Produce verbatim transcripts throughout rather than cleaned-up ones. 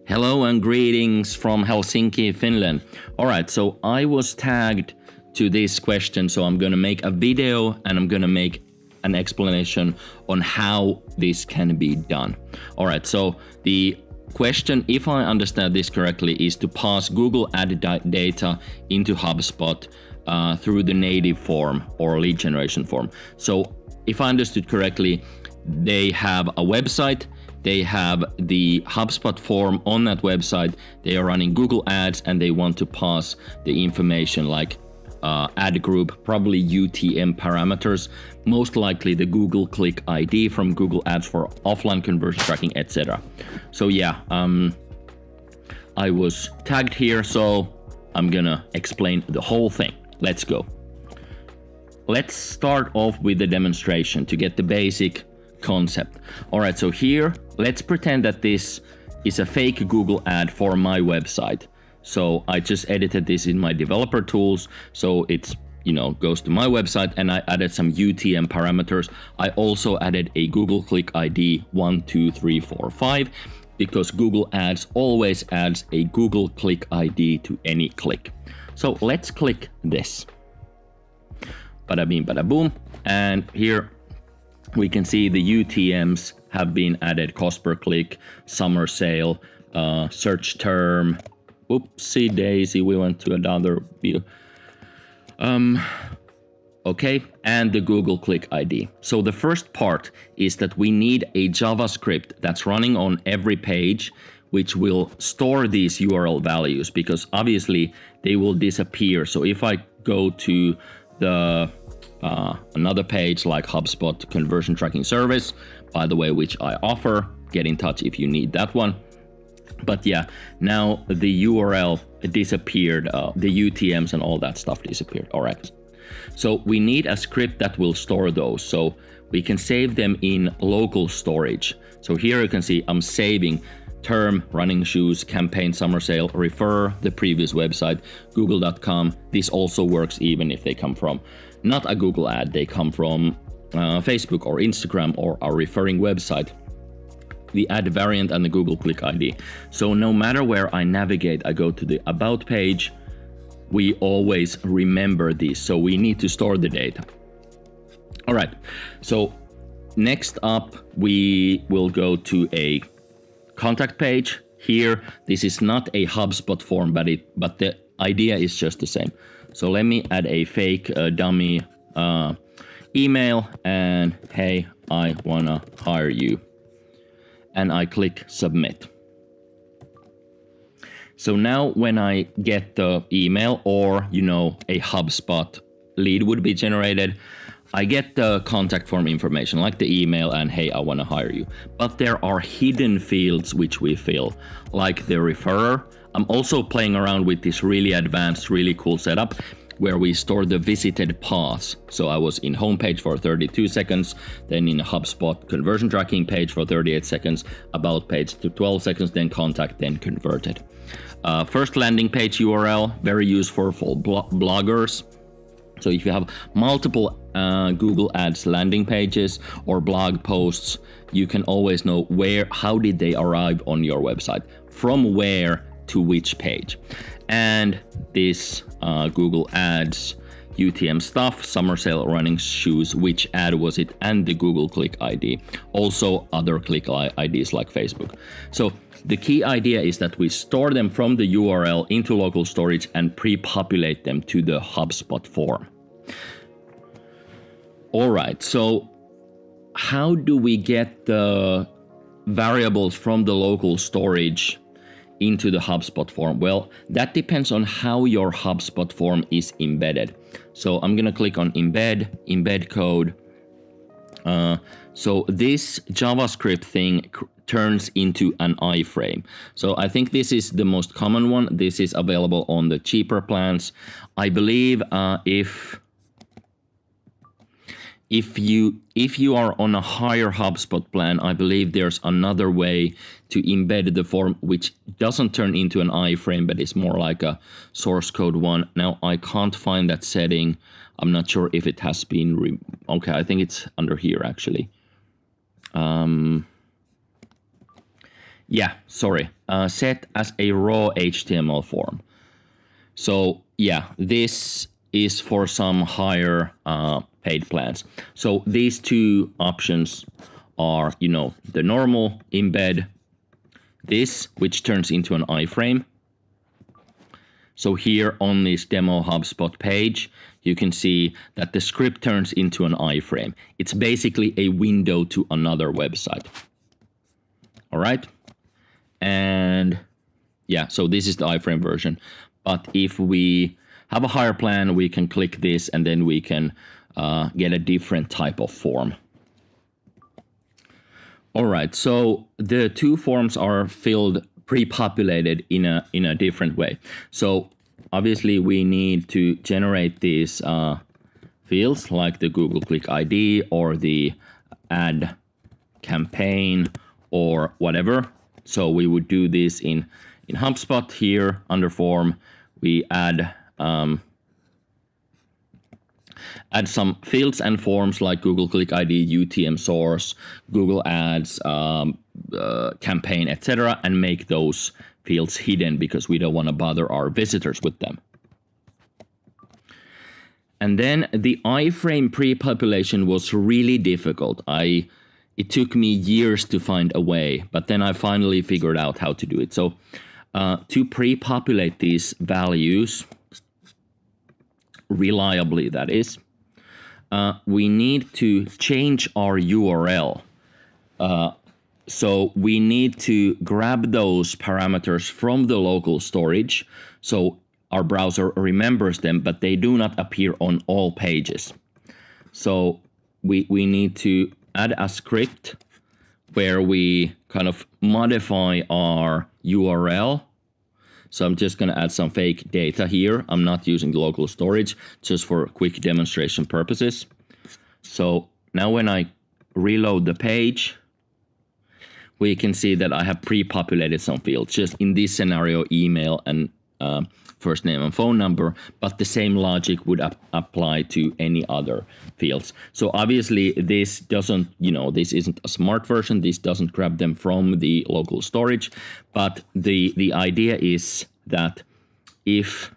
Hello and greetings from Helsinki, Finland. All right, so I was tagged to this question, so I'm going to make a video and I'm going to make an explanation on how this can be done. All right, so the question, if I understand this correctly, is to pass Google Ad data into Hubspot uh, through the native form or lead generation form. So if I understood correctly, they have a website, they have the Hubspot form on that website, they are running Google Ads, and they want to pass the information like uh, ad group, probably U T M parameters, most likely the Google Click I D from Google Ads for offline conversion tracking, et cetera. So yeah, um, I was tagged here, so I'm gonna explain the whole thing. Let's go. Let's start off with the demonstration to get the basic concept. All right, so here, let's pretend that this is a fake Google ad for my website. So I just edited this in my developer tools. So it's, you know, goes to my website, and I added some U T M parameters. I also added a Google Click I D one, two, three, four, five, because Google Ads always adds a Google Click I D to any click. So let's click this. Bada bing, bada boom. And here we can see the U T Ms have been added: cost per click, summer sale, uh, search term. Oopsie daisy, we went to another view. Um, okay, and the Google Click I D. So the first part is that we need a JavaScript that's running on every page, which will store these U R L values, because obviously they will disappear. So if I go to the uh, another page like Hubspot conversion tracking service, by the way, which I offer, get in touch if you need that one. But yeah, now the U R L disappeared, uh, the U T Ms and all that stuff disappeared. All right, so we need a script that will store those, so we can save them in local storage. So here you can see I'm saving term, running shoes, campaign, summer sale, refer, the previous website, google dot com. This also works even if they come from not a Google ad, they come from uh, Facebook or Instagram or a referring website, the ad variant and the Google Click I D. So no matter where I navigate, I go to the about page, we always remember these. So we need to store the data. All right, so next up, we will go to a contact page. Here, this is not a Hubspot form, but it but the idea is just the same. So let me add a fake uh, dummy uh, email, and hey, I wanna hire you. And I click submit. So now when I get the email, or, you know, a Hubspot lead would be generated, I get the contact form information like the email and hey, I want to hire you. But there are hidden fields which we fill, like the referrer. I'm also playing around with this really advanced, really cool setup where we store the visited paths. So I was in homepage for thirty-two seconds, then in a Hubspot conversion tracking page for thirty-eight seconds, about page to twelve seconds, then contact, then converted. Uh, first landing page U R L, very useful for blo bloggers. So if you have multiple uh, Google Ads landing pages or blog posts, you can always know where, how did they arrive on your website, from where to which page. And this uh, Google Ads U T M stuff, summer sale, running shoes, which ad was it, and the Google Click I D. Also other click I Ds like Facebook. So the key idea is that we store them from the U R L into local storage and pre-populate them to the Hubspot form. All right, so how do we get the variables from the local storage into the Hubspot form? Well, that depends on how your Hubspot form is embedded. So I'm gonna click on embed, embed code. Uh, so this JavaScript thing turns into an iframe. So I think this is the most common one. This is available on the cheaper plans. I believe uh, if If you if you are on a higher Hubspot plan, I believe there's another way to embed the form which doesn't turn into an iframe, but it's more like a source code one. Now I can't find that setting. I'm not sure if it has been re okay, I think it's under here actually. Um, yeah, sorry, uh, set as a raw H T M L form. So yeah, this is for some higher uh, paid plans. So these two options are, you know, the normal embed, this, which turns into an iframe. So here on this demo HubSpot page, you can see that the script turns into an iframe. It's basically a window to another website. All right. And yeah, so this is the iframe version. But if we have a higher plan, we can click this and then we can uh, get a different type of form. All right, so the two forms are filled pre-populated in a in a different way. So obviously we need to generate these uh, fields like the Google Click I D or the ad campaign or whatever. So we would do this in in HubSpot here under form. We add um, add some fields and forms like Google Click I D, U T M source, Google Ads, um, uh, campaign, et cetera, and make those fields hidden because we don't want to bother our visitors with them. And then the iframe pre-population was really difficult. I it took me years to find a way, but then I finally figured out how to do it. So uh, to pre-populate these values reliably, that is, uh, we need to change our U R L. Uh, so we need to grab those parameters from the local storage. So our browser remembers them, but they do not appear on all pages. So we, we need to add a script where we kind of modify our U R L. So I'm just going to add some fake data here. I'm not using the local storage, just for quick demonstration purposes. So now when I reload the page, we can see that I have pre-populated some fields, just in this scenario, email and uh, first name and phone number, but the same logic would ap apply to any other fields. So obviously this doesn't, you know, this isn't a smart version. This doesn't grab them from the local storage, but the, the idea is that if,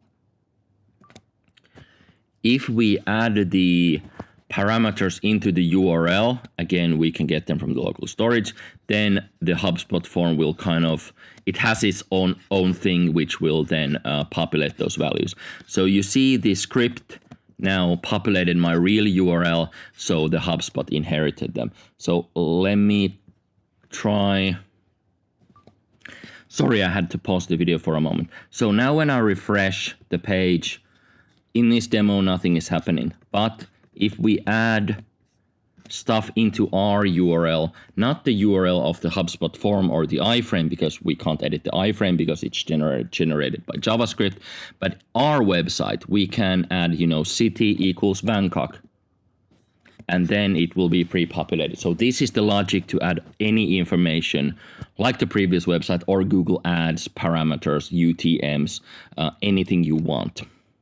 if we add the parameters into the U R L, again, we can get them from the local storage, then the HubSpot form will kind of, it has its own own thing, which will then uh, populate those values. So you see the script now populated my real U R L, so the HubSpot inherited them. So let me try. Sorry, I had to pause the video for a moment. So now when I refresh the page, in this demo, nothing is happening. But if we add stuff into our U R L, not the U R L of the HubSpot form or the iframe, because we can't edit the iframe because it's gener generated by JavaScript, but our website, we can add, you know, city equals Bangkok, and then it will be pre-populated. So this is the logic to add any information like the previous website or Google Ads, parameters, U T Ms, uh, anything you want.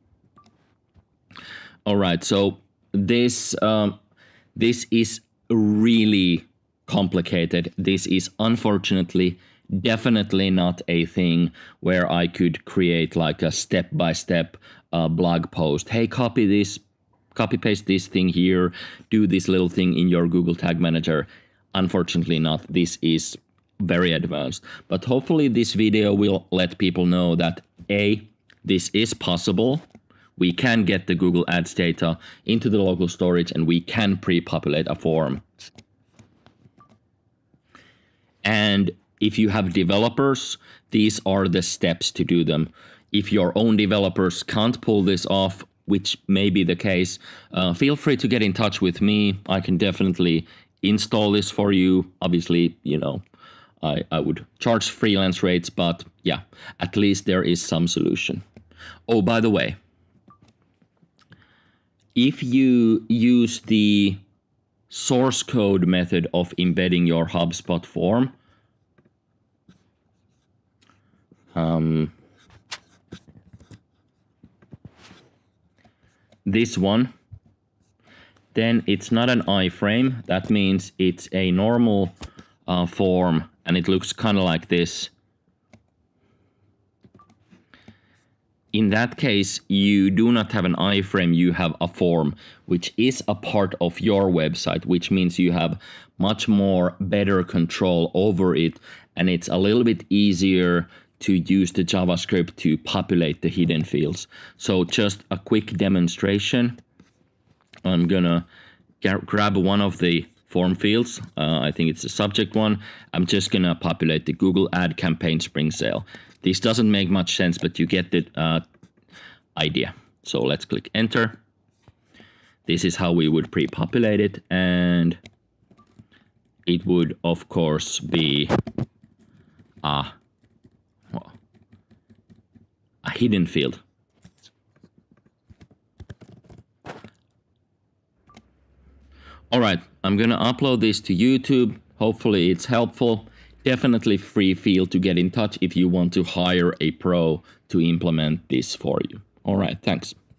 All right, so this um, this is really complicated. This is unfortunately definitely not a thing where I could create like a step-by-step uh, blog post. Hey, copy this, copy paste this thing here, do this little thing in your Google Tag Manager. Unfortunately not. This is very advanced. But hopefully this video will let people know that A, this is possible. We can get the Google Ads data into the local storage and we can pre-populate a form. And if you have developers, these are the steps to do them. If your own developers can't pull this off, which may be the case, uh, feel free to get in touch with me. I can definitely install this for you. Obviously, you know, I, I would charge freelance rates, but yeah, at least there is some solution. Oh, by the way, if you use the source code method of embedding your HubSpot form, um, this one, then it's not an iframe. That means it's a normal uh, form and it looks kind of like this. In that case, you do not have an iframe, you have a form, which is a part of your website, which means you have much more better control over it, and it's a little bit easier to use the JavaScript to populate the hidden fields. So just a quick demonstration. I'm gonna grab one of the form fields. Uh, I think it's the subject one. I'm just gonna populate the Google ad campaign spring sale. This doesn't make much sense, but you get the uh, idea. So let's click enter. This is how we would pre-populate it, and it would of course be a, well, a hidden field. All right, I'm gonna upload this to YouTube. Hopefully it's helpful. Definitely free feel to get in touch if you want to hire a pro to implement this for you. All right, thanks.